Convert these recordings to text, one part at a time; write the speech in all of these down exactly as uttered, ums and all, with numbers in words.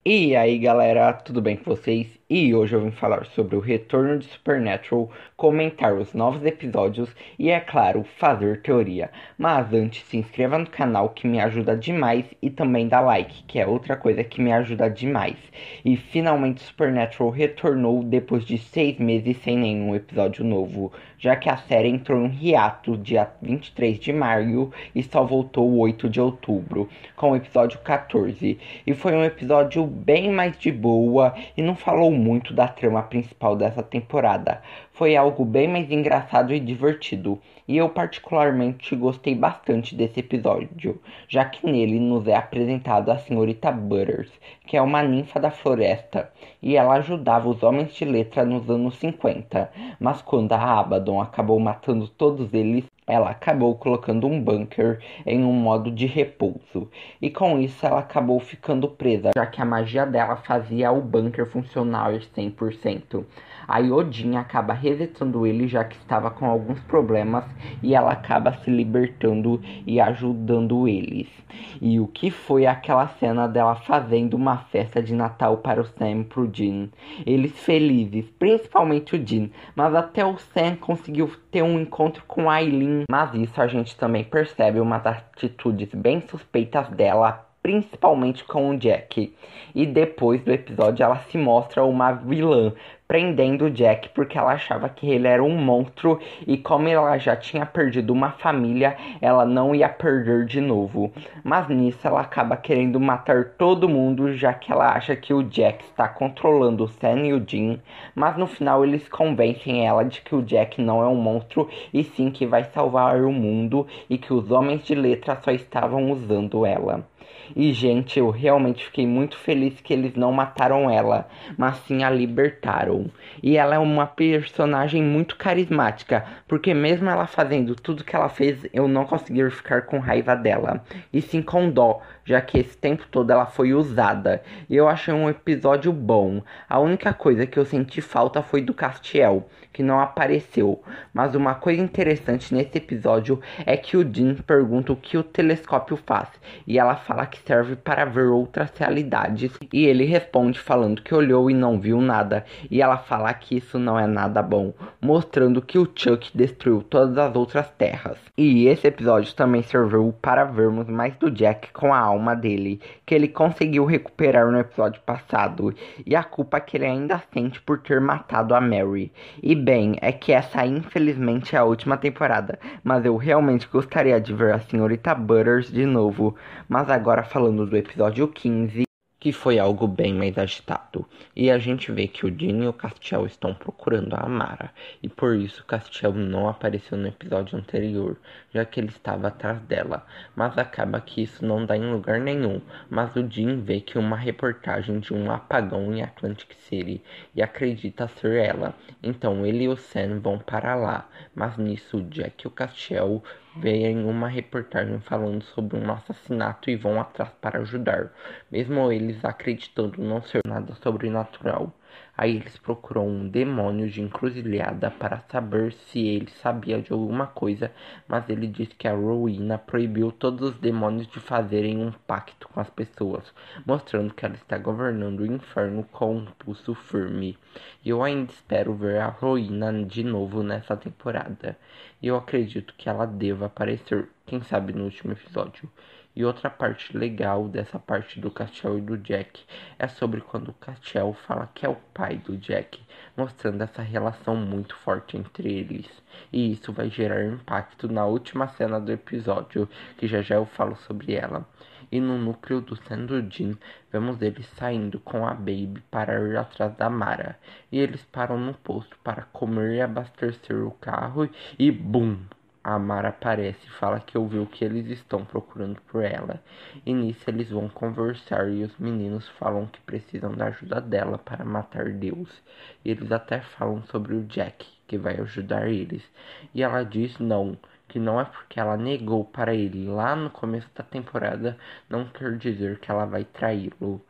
E aí galera, tudo bem com vocês? E hoje eu vim falar sobre o retorno de Supernatural, comentar os novos episódios e, é claro, fazer teoria. Mas antes, se inscreva no canal que me ajuda demais e também dá like, que é outra coisa que me ajuda demais. E finalmente Supernatural retornou depois de seis meses sem nenhum episódio novo, já que a série entrou em hiato dia vinte e três de maio e só voltou oito de outubro, com o episódio quatorze. E foi um episódio bem mais de boa e não falou muito da trama principal dessa temporada. Foi algo bem mais engraçado e divertido, e eu particularmente gostei bastante desse episódio, já que nele nos é apresentado a senhorita Butters, que é uma ninfa da floresta, e ela ajudava os homens de letra nos anos cinquenta, mas quando a Abaddon acabou matando todos eles, ela acabou colocando um bunker em um modo de repouso, e com isso ela acabou ficando presa, já que a magia dela fazia o bunker funcionar cem por cento. A Odin acaba resetando ele, já que estava com alguns problemas, e ela acaba se libertando e ajudando eles. E o que foi aquela cena dela fazendo uma festa de Natal para o Sam e pro Dean? Eles felizes, principalmente o Dean, mas até o Sam conseguiu ter um encontro com a Aileen. Mas isso a gente também percebe umas atitudes bem suspeitas dela, principalmente com o Jack. E depois do episódio ela se mostra uma vilã, prendendo o Jack porque ela achava que ele era um monstro, e como ela já tinha perdido uma família, ela não ia perder de novo. Mas nisso ela acaba querendo matar todo mundo, já que ela acha que o Jack está controlando o Sam e o Dean, mas no final eles convencem ela de que o Jack não é um monstro e sim que vai salvar o mundo, e que os homens de letra só estavam usando ela. E, gente, eu realmente fiquei muito feliz que eles não mataram ela, mas sim a libertaram. E ela é uma personagem muito carismática, porque mesmo ela fazendo tudo que ela fez, eu não consegui ficar com raiva dela, e sim com dó, já que esse tempo todo ela foi usada. E eu achei um episódio bom. A única coisa que eu senti falta foi do Castiel, que não apareceu. Mas uma coisa interessante nesse episódio é que o Dean pergunta o que o telescópio faz, e ela fala que serve para ver outras realidades, e ele responde falando que olhou e não viu nada, e ela fala que isso não é nada bom, mostrando que o Chuck destruiu todas as outras terras. E esse episódio também serviu para vermos mais do Jack com a alma dele, que ele conseguiu recuperar no episódio passado, e a culpa que ele ainda sente por ter matado a Mary. E bem, é que essa infelizmente é a última temporada, mas eu realmente gostaria de ver a senhorita Butters de novo. Mas agora falando do episódio quinze, que foi algo bem mais agitado. E a gente vê que o Dean e o Castiel estão procurando a Amara, e por isso Castiel não apareceu no episódio anterior, já que ele estava atrás dela. Mas acaba que isso não dá em lugar nenhum, mas o Dean vê que uma reportagem de um apagão em Atlantic City e acredita ser ela. Então ele e o Sam vão para lá, mas nisso o Jack e o Castiel veem uma reportagem falando sobre um assassinato e vão atrás para ajudar, mesmo eles acreditando não ser nada sobrenatural. Aí eles procuram um demônio de encruzilhada para saber se ele sabia de alguma coisa, mas ele diz que a Rowena proibiu todos os demônios de fazerem um pacto com as pessoas, mostrando que ela está governando o inferno com um pulso firme. E eu ainda espero ver a Rowena de novo nessa temporada, e eu acredito que ela deva aparecer, quem sabe no último episódio. E outra parte legal dessa parte do Castiel e do Jack é sobre quando o Castiel fala que é o pai do Jack, mostrando essa relação muito forte entre eles. E isso vai gerar impacto na última cena do episódio, que já já eu falo sobre ela. E no núcleo do Sam e do Dean, vemos eles saindo com a Baby para ir atrás da Mara. E eles param no posto para comer e abastecer o carro, e BUM! A Mara aparece e fala que ouviu que eles estão procurando por ela. E nisso eles vão conversar e os meninos falam que precisam da ajuda dela para matar Deus. E eles até falam sobre o Jack, que vai ajudar eles. E ela diz não, que não é porque ela negou para ele lá no começo da temporada, não quer dizer que ela vai traí-lo.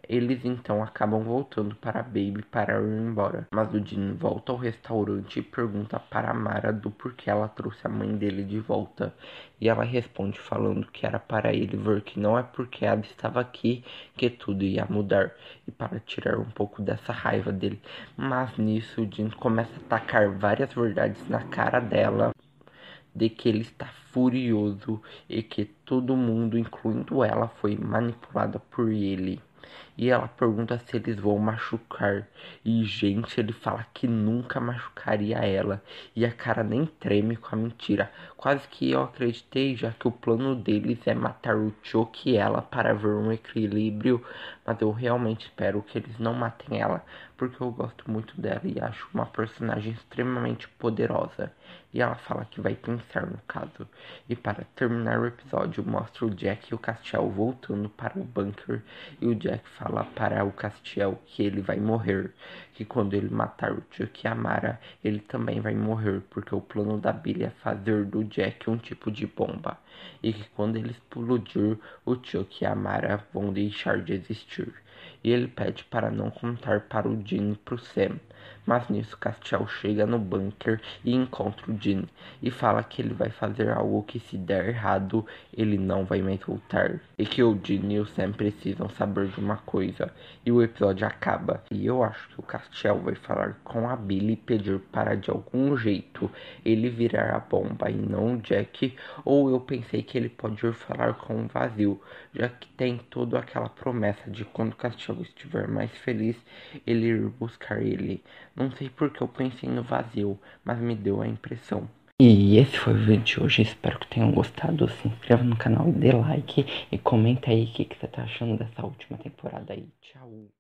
Eles então acabam voltando para a Baby para ir embora, mas o Dean volta ao restaurante e pergunta para a Mara do porquê ela trouxe a mãe dele de volta. E ela responde falando que era para ele ver que não é porque ela estava aqui que tudo ia mudar, e para tirar um pouco dessa raiva dele. Mas nisso o Dean começa a tacar várias verdades na cara dela, de que ele está furioso e que todo mundo, incluindo ela, foi manipulada por ele. E ela pergunta se eles vão machucar. E, gente, ele fala que nunca machucaria ela. E a cara nem treme com a mentira. Quase que eu acreditei, já que o plano deles é matar o Chuck e ela para ver um equilíbrio. Mas eu realmente espero que eles não matem ela, porque eu gosto muito dela e acho uma personagem extremamente poderosa. E ela fala que vai pensar no caso. E para terminar o episódio, mostra o Jack e o Castiel voltando para o bunker. E o Jack fala para o Castiel que ele vai morrer. Que quando ele matar o Chuck e a Mara, ele também vai morrer. Porque o plano da Billy é fazer do Jack um tipo de bomba. E que quando ele explodir, o Chuck e a Mara vão deixar de existir. E ele pede para não contar para o Dean e para o Sam. Mas nisso Castiel chega no bunker e encontra o Dean e fala que ele vai fazer algo que, se der errado, ele não vai mais voltar. E que o Dean e o Sam precisam saber de uma coisa. E o episódio acaba. E eu acho que o Castiel vai falar com a Billy e pedir para, de algum jeito, ele virar a bomba e não o Jack. Ou eu pensei que ele pode ir falar com o Vazio, já que tem toda aquela promessa de quando o Castiel estiver mais feliz, ele ir buscar ele. Não sei porque eu pensei no Vazio, mas me deu a impressão. E esse foi o vídeo de hoje, espero que tenham gostado. Se inscreva no canal e dê like. E comenta aí o que, que você tá achando dessa última temporada aí. Tchau!